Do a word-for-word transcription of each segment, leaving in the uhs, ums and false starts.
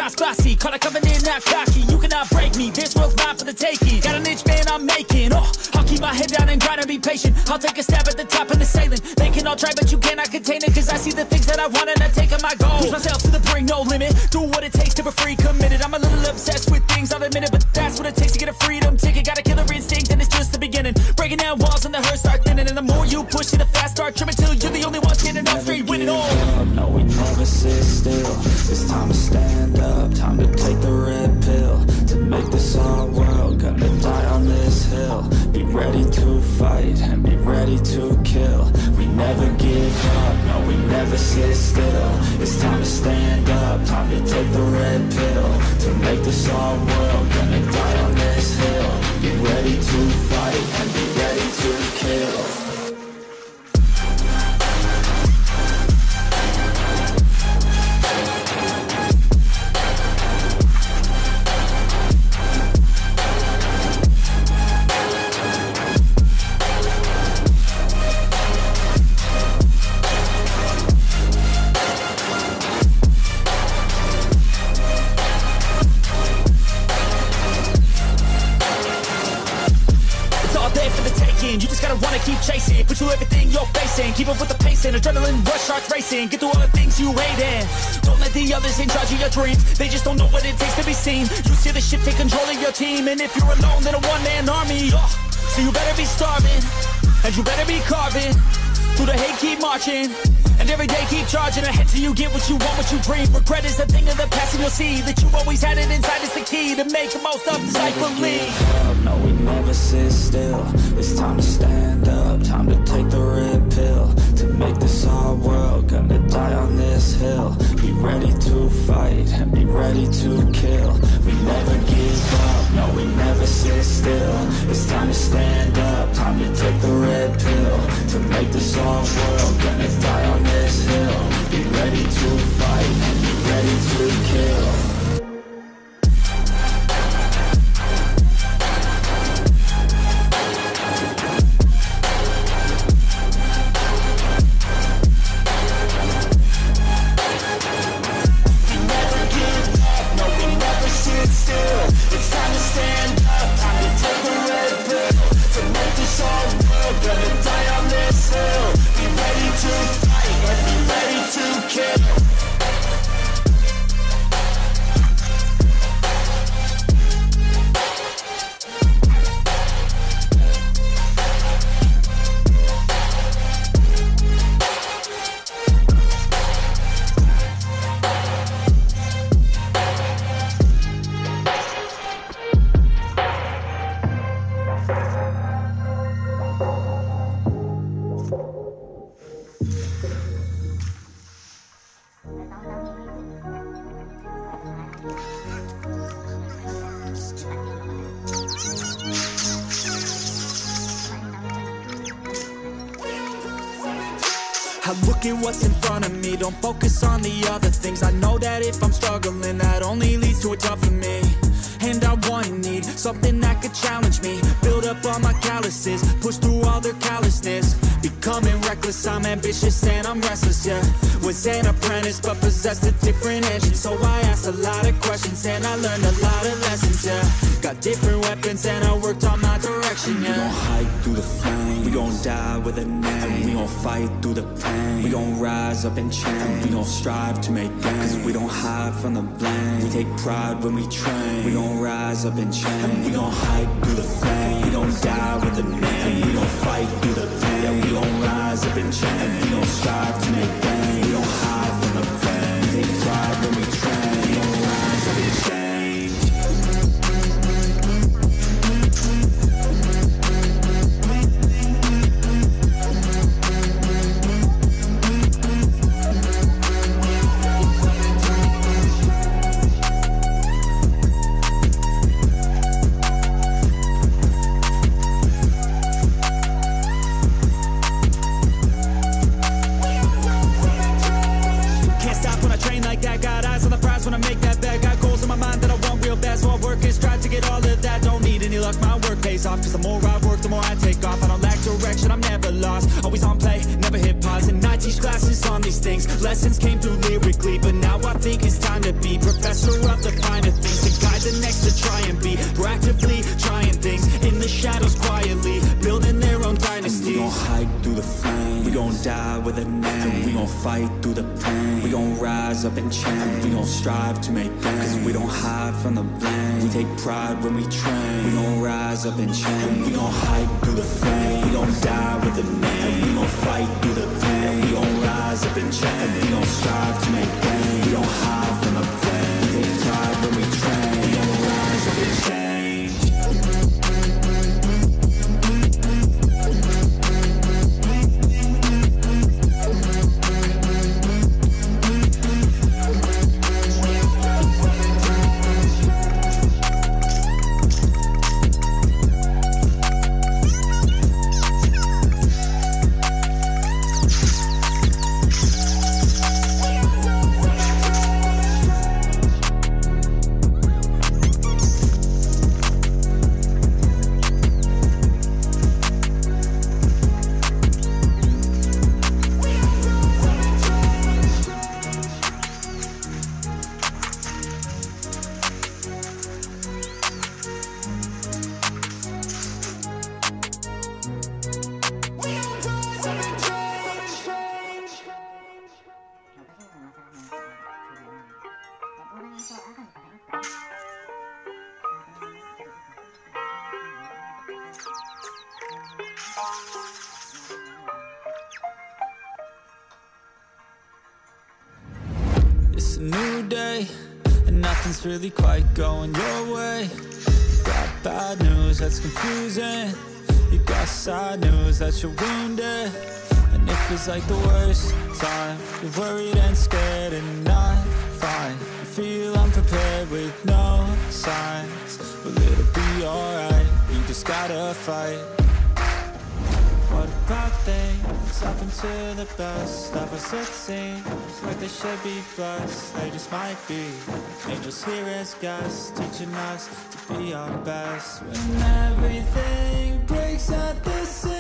not spicy, caught a covenant, not cocky. You cannot break me, this world's mine for the taking. Got an inch, man, I'm making. Oh, I'll keep my head down and grind and be patient. I'll take a stab at the top of the sailing. They can all try, but you cannot contain it. Cause I see the things that I want and I take on my goal. Push myself to the brink, no limit. Do what it takes to be free, committed. I'm a little obsessed with things, I'll admit it. But that's what it takes to get a freedom ticket. Got a killer instinct and it's just the beginning. Breaking down walls and the hurt start thinning. And the more you push it, the fast start trimming. Till you're the only one standing up straight, winning all. No, we never sit still. It's time to stand up, time to take the red pill. To make this our world, gonna die on this hill. Be ready to fight and be ready to kill. We never give up, no, we never sit still. It's time to stand up, time to take the red pill. To make this our world, gonna die on this hill. Be ready to fight and be ready to kill. You just gotta wanna keep chasing, pursue everything you're facing. Keep up with the pace and adrenaline rush starts racing. Get through all the things you hate and don't let the others in charge of your dreams. They just don't know what it takes to be seen. You see the ship take control of your team. And if you're alone, then a one-man army. Oh, so you better be starving, and you better be carving. Through the hate, keep marching, and every day keep charging ahead till you get what you want, what you dream. Regret is a thing of the past, and you'll see that you've always had it inside. It's the key to make the most of this life. Believe. No, we never sit still. It's time to stand up, time to take the red pill. To make this our world, gonna die on this hill. Be ready to fight and be ready to kill. We never give up, no, we never sit still. It's time to stand up, time to take the red pill. To make this our world, gonna die on this hill. Be ready to fight and be ready to kill. I look at what's in front of me, don't focus on the other things. I know that if I'm struggling, that only leads to a job for me. And I want need something that could challenge me. Build up all my calluses, push through all their callousness. Becoming reckless, I'm ambitious and I'm restless, yeah. Was an apprentice but possessed a different engine. So I asked a lot of questions and I learned a lot of lessons, yeah. Got different weapons and I worked on my direction, yeah. We gon' hike through the flame, we gon' die with a name. We gon' fight through the pain, we gon' rise up and change. We gon' strive to make gains, cause we don't hide from the blame. We take pride when we train, we gon' rise up and change. We gon' hike through the flame, we gon' die with a name. We gon' fight through the pain, yeah, we gon' rise up and change. We gon' strive to make gains, we don't hide from the pain. We take pride when we train, we gon' rise up and change. Off, cause the more I work, the more I take off. I don't lack direction, I'm never lost. Always on play, never hit pause. And I teach classes on these things. Lessons came through lyrically, but now I think it's time to be professor of the finer things, to guide the next to try and be proactively trying things in the shadows quietly, building their own dynasty. And we gon' hide through the flames, we gon' die with a name, and we gon' fight through the pain, we gon' rise up and change, we gon' strive to make gains, cause we don't hide from the blame, we take pride when we train, we gon' rise up and change, we gon' hide through the flame, we gon' die with a name, and we gon' fight through the pain, we gon' rise up and change, we gon' strive to make gains, we don't hide from the blame, we take pride when we train, we gon' rise up and change. It's a new day, and nothing's really quite going your way. You got bad news that's confusing, you got sad news that you're wounded, and it feels like the worst time. You're worried and scared and not fine, you feel unprepared with no signs, but it'll be alright, you just gotta fight. What about things happen to the best of us? It seems like they should be blessed, they just might be angels here as guests, teaching us to be our best. When everything breaks at the seams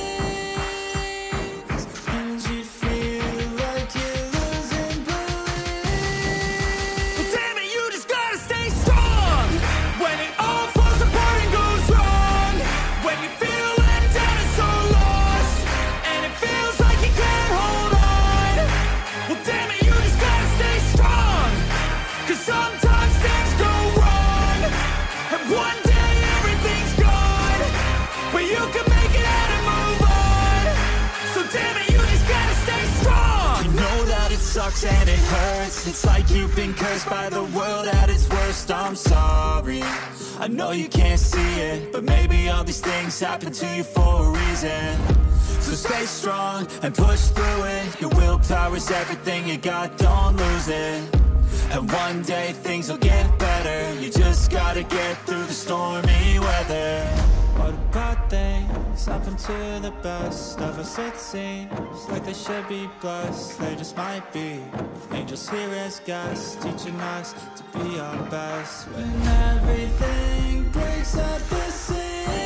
and you feel like you're losing belief, But damn it, you just gotta stay strong when it all falls apart and goes wrong, when you feel let down and so lost, and it feels like you can't hold on. Well damn it, you just gotta stay strong, cause sometimes things go wrong, and one day everything's gone, but you can make it out and move on. So damn it, you just gotta stay strong. You know that it sucks and it hurts, it's like you've been cursed by the world at its worst. I'm sorry, I know you can't see it, but maybe all these things happen to you for a reason. So stay strong and push through it, your willpower is everything you got, don't lose it. And one day things will get better, you just gotta get through the stormy weather. what about things happen to the best of us? It seems like they should be blessed, they just might be angels here as guests, teaching us to be our best. When everything breaks at the seams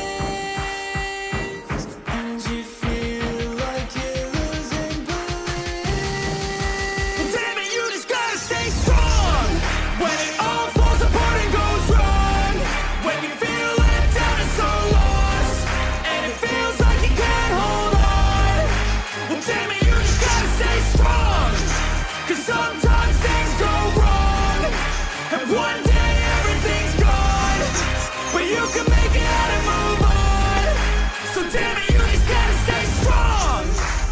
and you feel like you're losing belief, Well, damn it, you just gotta stay strong when it all falls apart and goes wrong, when you feel let down and so lost, and it feels like you can't hold on. Well, damn it, you just gotta stay strong, cause sometimes things go wrong, and one day everything's gone, but you can make it out and move on. So damn it, you just gotta stay strong.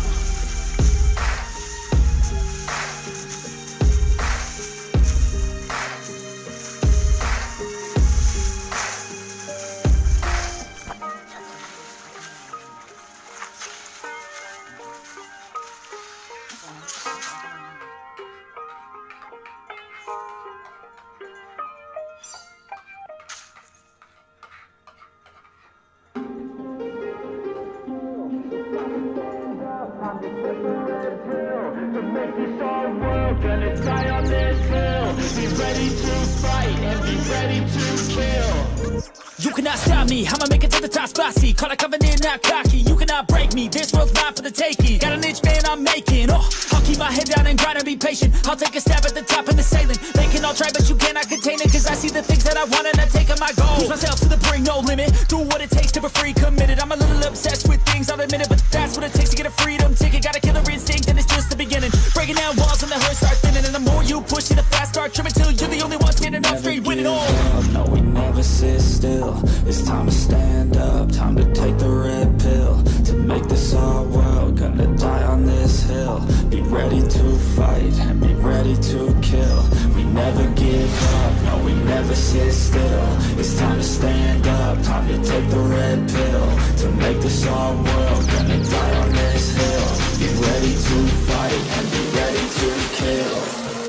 Gonna die on this hill. Be ready to fight and be ready to kill. You cannot stop me, I'ma make it to the top, spicy. Call a covenant, not cocky. You cannot break me, this world's mine for the taking. Got an itch, man, that I'm making. Oh, I'll keep my head down and grind and be patient. I'll take a stab at the top and the ceiling. They can all try, but you cannot contain it, cause I see the things that I want and I take on my goals. Push myself to the brink, no limit. Do what it takes to be free, committed. I'm a little obsessed with things, I'll admit it, but that's what it takes to get a freedom ticket. Got a killer instinct and it's just the beginning. Breaking down walls and the hurt start thinning. And the more you push it, the fast start trimming till you're the only one standing up straight, winning all. No, we never sit still. It's time to stand up, time to take the red pill. To make this our world, gonna die on this hill. Be ready to fight and be ready to kill. We never give up, no, we never sit still. It's time to stand up, time to take the red pill. To make this our world, gonna die on this hill. Be ready to fight and be ready to kill.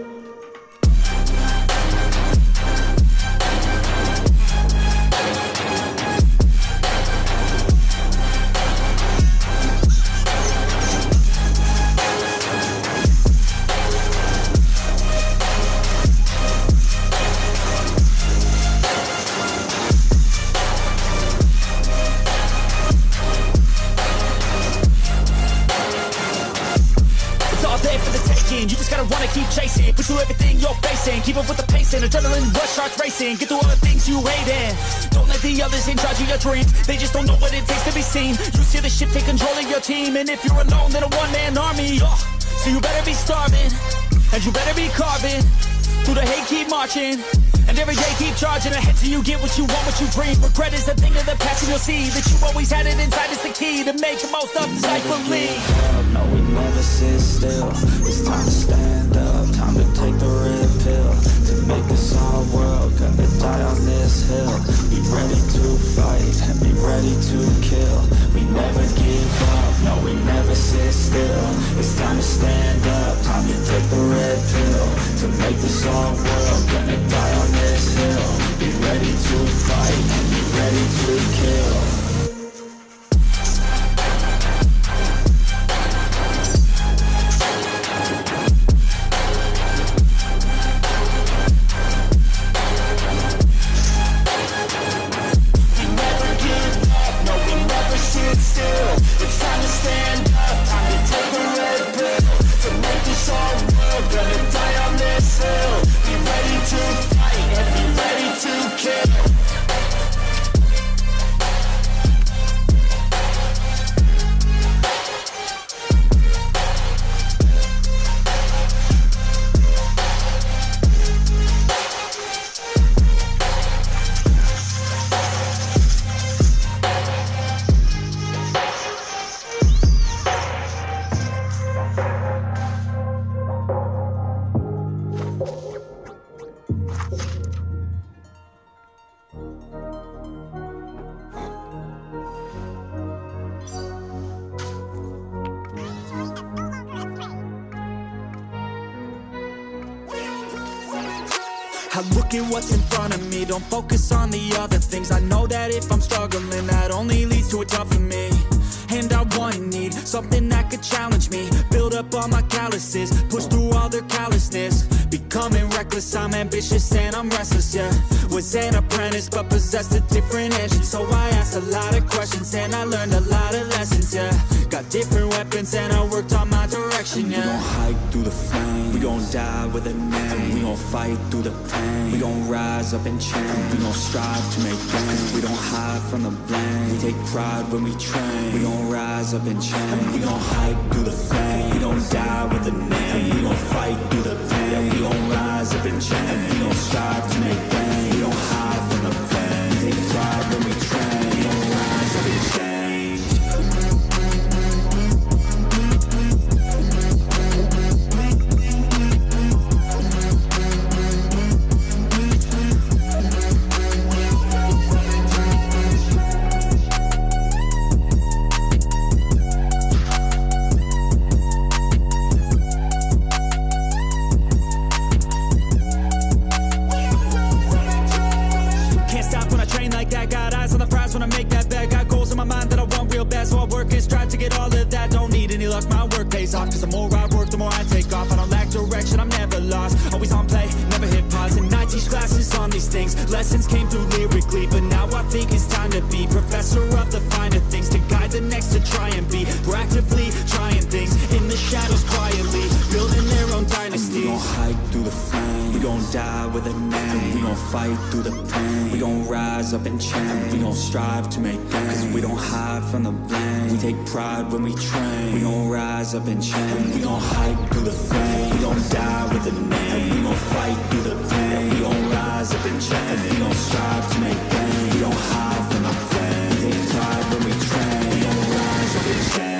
You just gotta wanna keep chasing, pursue everything you're facing. Keep up with the pace and adrenaline rush starts racing. Get through all the things you hate and don't let the others in charge of your dreams. They just don't know what it takes to be seen. You see the ship take control of your team, and if you're alone, then a one-man army. Oh, so you better be starving, and you better be carving. Through the hate, keep marching, and every day keep charging ahead till you get what you want, what you dream. Regret is a thing of the past, and you'll see that you always had it inside. It's the key to make the most of this life believe. No, we never sit still. It's time to stand up, time to take the red pill. To make this our world, gonna die on this hill. Be ready to fight and be ready to kill. We never give up, no, we never sit still. It's time to stand up, time to take the red pill. To make this our world, gonna die on this hill. Be ready to fight and be ready to kill. I look at what's in front of me, don't focus on the other things. I know that if I'm struggling, that only leads to a tougher me. And I want and need something that could challenge me. Build up all my calluses, push through all their callousness. Becoming reckless, I'm ambitious and I'm restless, yeah. Was an apprentice but possessed a different engine. So I asked a lot of questions and I learned a lot of lessons, yeah. Got different weapons and I worked on my direction, yeah. We gon' hike through the flame, we gon' die with a name. We gon' fight through the pain, we gon' rise up and change. We gon' strive to make gains, we don't hide from the blame. We take pride when we train, we gon' rise up and change. We gon' hike through the flame, we gon' die with a name. We gon' fight through the pain, we gon' rise up and change. We gon' strive to make gains, we don't hide from the pain. We take pride when we train, we gon' rise up and change. When I make that bet, got goals in my mind that I want real bad. So I work and strive to get all of that. Don't need any luck, my work pays off. Cause the more I work, the more I take off. I don't lack direction, I'm never lost. Always on play, never hit pause. And I teach classes focus on these things. Lessons came through lyrically, but now I think it's time to be professor of the finer things, to guide the next to try and be. We're actively trying things in the shadows quietly, building their own dynasties. We gon' hike through the flame, we gon' die with a name. We gon' fight through the pain, we gon' rise up and change. We gon' strive to make gains, cause we don't hide from the blame. We take pride when we train, we gon' rise up and change. We gon' hike through the flame, we gon' die with a name. We gon' fight through the pain, we gon' rise up and change. We gon' strive to make gains, we don't hide from the flame. We take pride when we train, we gon' rise up and change.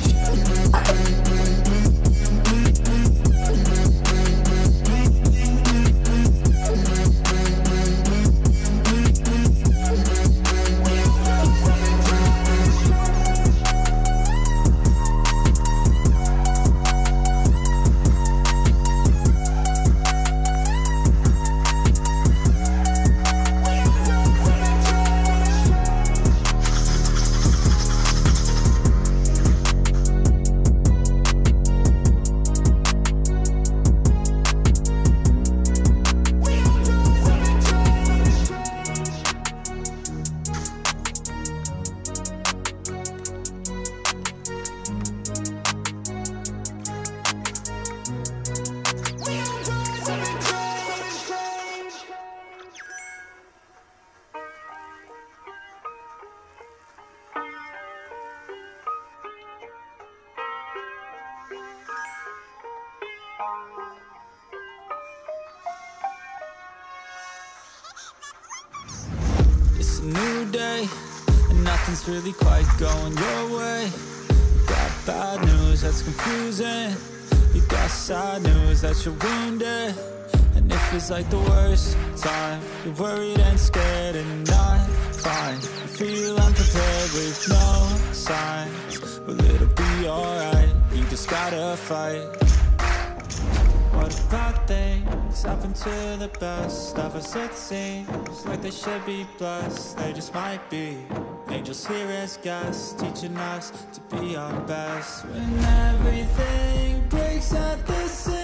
It's a new day, and nothing's really quite going your way. You got bad news that's confusing, you got sad news that you're wounded. And it feels like the worst time, you're worried and scared and not fine. You feel unprepared with no signs, well it'll be alright, you just gotta fight. What about things happen to the best of us? It seems like they should be blessed, they just might be angels here as guests, teaching us to be our best. When everything breaks at the seams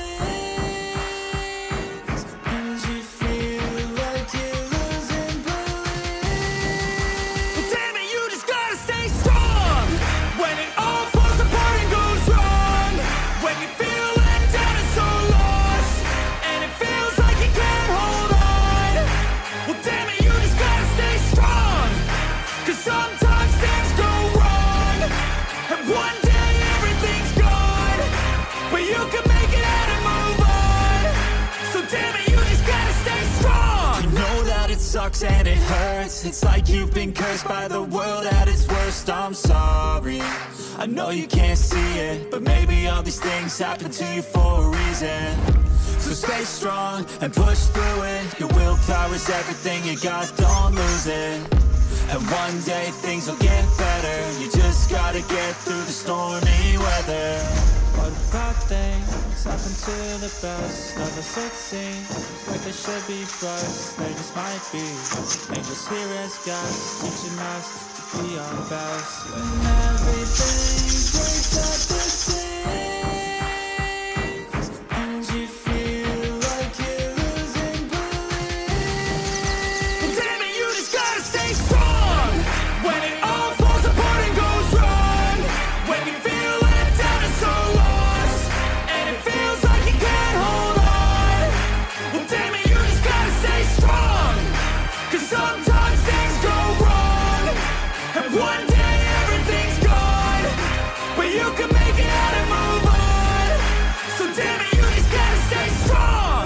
and you feel like you're losing belief, Well, damn it, you just gotta stay strong when it all falls apart and goes wrong. When you feel let down and so lost, and it feels like you can't hold on. Well, damn it, you just gotta stay strong, cause sometimes things go wrong, and one day everything's gone, but you can make it out and move on. So damn it, you just gotta stay strong. You know that it sucks and it hurts, it's like you've been cursed by the world at its worst. I'm sorry, I know you can't see it, but maybe all these things happen to you for a reason. So stay strong and push through it, your willpower is everything you got, don't lose it. And one day things will get better, you just gotta get through the stormy weather. what about things happen to the best of us? It seems like they should be blessed, they just might be angels here as guests, teaching us to be our best. When everything breaks at the seams and you feel like you're losing belief, Well, damn it, you just gotta stay strong when it all falls apart and goes wrong. When you feel let down and so lost, and it feels like you can't hold on. Well, damn it, you just gotta stay strong, cause sometimes things go wrong, and one day everything's gone, but you can make it out and move on. So damn it, you just gotta stay strong.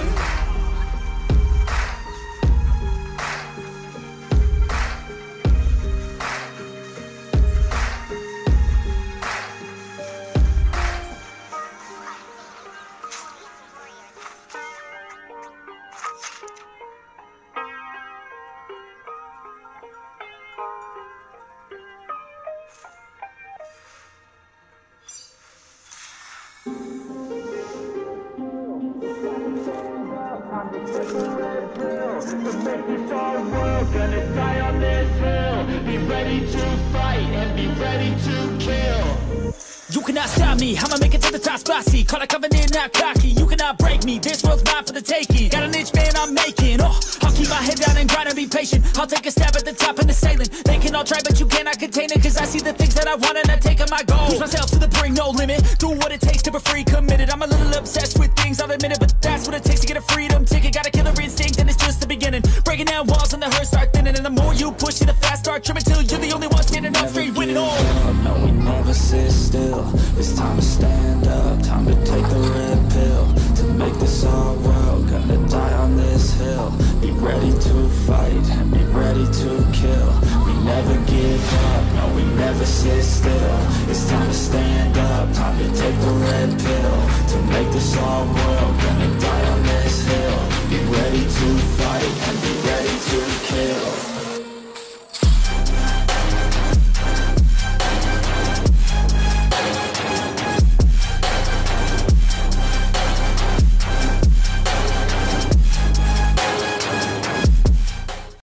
Gonna die on this hill. Be ready to fight and be ready to kill. You cannot stop me, I'ma make it to the top spicy. Call a covenant, not cocky, you cannot break me. This world's mine for the taking. Got an itch, man, I'm making. Oh, I'll keep my head down and grind and be patient. I'll take a stab at the top and the sailing. They can all try, but you cannot contain it. Cause I see the things that I want and I take on my goal. Push myself to the brink, no limit. Do what it takes to be free, committed. I'm a little obsessed with things, I'll admit it. But that's what it takes to get a freedom ticket. Got a killer instinct and it's just the beginning. Breaking down walls and the hurt start thinning. And the more you push it, the fast start trimming. Till you're the only one standing up straight, winning all. No, we never sit still. It's time to stand up, time to take the red pill. To make this our world, gonna die on this hill. Be ready to fight and be ready to kill. We never give up, no, we never sit still. It's time to stand up, time to take the red pill. To make this our world,